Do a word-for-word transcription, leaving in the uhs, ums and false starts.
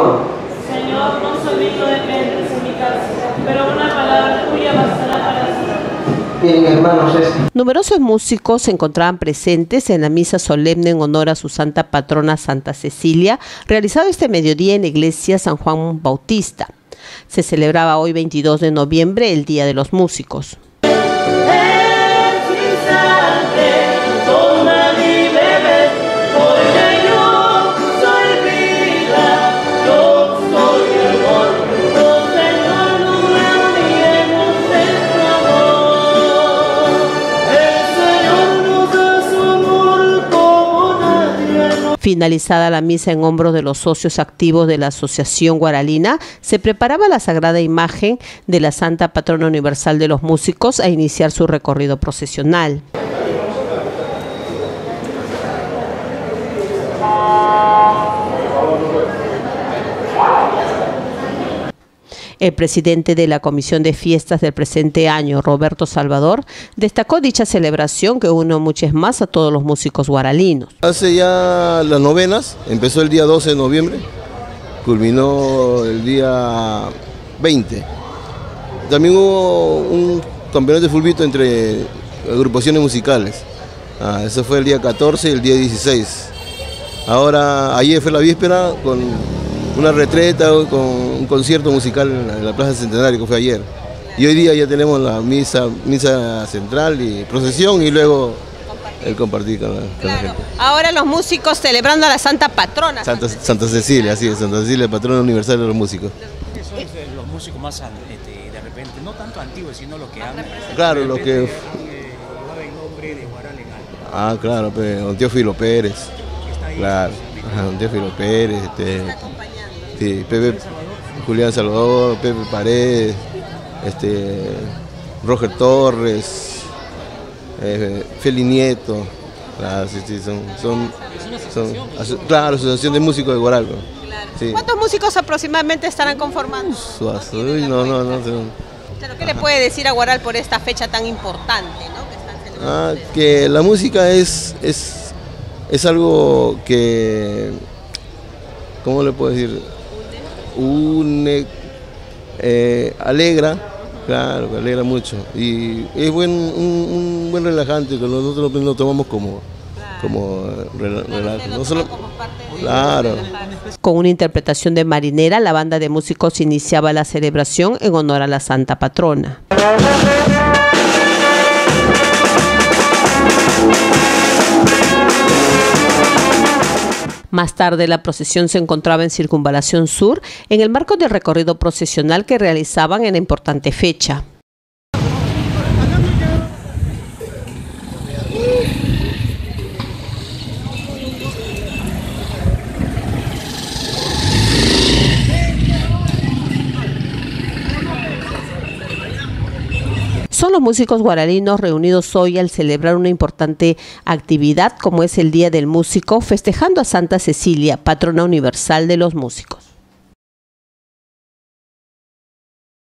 favor. Señor, no soy digno de que entres en mi casa, pero una palabra tuya bastará para ti. Bien, hermanos, es... Numerosos músicos se encontraban presentes en la misa solemne en honor a su santa patrona Santa Cecilia, realizado este mediodía en la iglesia San Juan Bautista. Se celebraba hoy veintidós de noviembre el Día de los Músicos. Finalizada la misa en hombros de los socios activos de la Asociación Guaralina, se preparaba la sagrada imagen de la Santa Patrona Universal de los Músicos a iniciar su recorrido procesional. El presidente de la Comisión de Fiestas del presente año, Roberto Salvador, destacó dicha celebración que une muchas más a todos los músicos guaralinos. Hace ya las novenas, empezó el día doce de noviembre, culminó el día veinte. También hubo un campeonato de fulbito entre agrupaciones musicales. Ah, eso fue el día catorce y el día dieciséis. Ahora, ayer fue la víspera con una retreta, con un concierto musical en la Plaza Centenario, que fue ayer. Y hoy día ya tenemos la misa, misa central y procesión, y luego el compartir con la, con claro. la gente. Ahora los músicos celebrando a la Santa Patrona. Santa, Santa Cecilia, así es, Santa Cecilia, patrona universal de los músicos. Son los músicos más, de repente, no tanto antiguos, sino los que han... Claro, los que... llevado el nombre de Guaral en alto. Ah, claro, pues, don Teófilo Pérez. Claro, ajá, don Teófilo Pérez, este... Sí, Pepe, Julián Salvador, Pepe Paredes, este, Roger Torres, eh, Feli Nieto, claro, sí, sí, son, son, son, aso, claro, Asociación de Músicos de Guaral. Claro. Sí. ¿Cuántos músicos aproximadamente estarán conformando? Suazo, uy, no, no, no. no. Pero, ¿qué Ajá. le puede decir a Guaral por esta fecha tan importante, ¿no? que, están ah, que la música es, es, es algo que, ¿cómo le puedo decir? Une, eh, alegra, claro, que alegra mucho, y es buen, un, un buen relajante que nosotros lo tomamos como, claro. como rela, relajo. No solo, claro. Con una interpretación de Marinera, la banda de músicos iniciaba la celebración en honor a la Santa Patrona. Más tarde, la procesión se encontraba en Circunvalación Sur, en el marco del recorrido procesional que realizaban en la importante fecha. Son los músicos guaralinos reunidos hoy al celebrar una importante actividad como es el Día del Músico, festejando a Santa Cecilia, patrona universal de los músicos.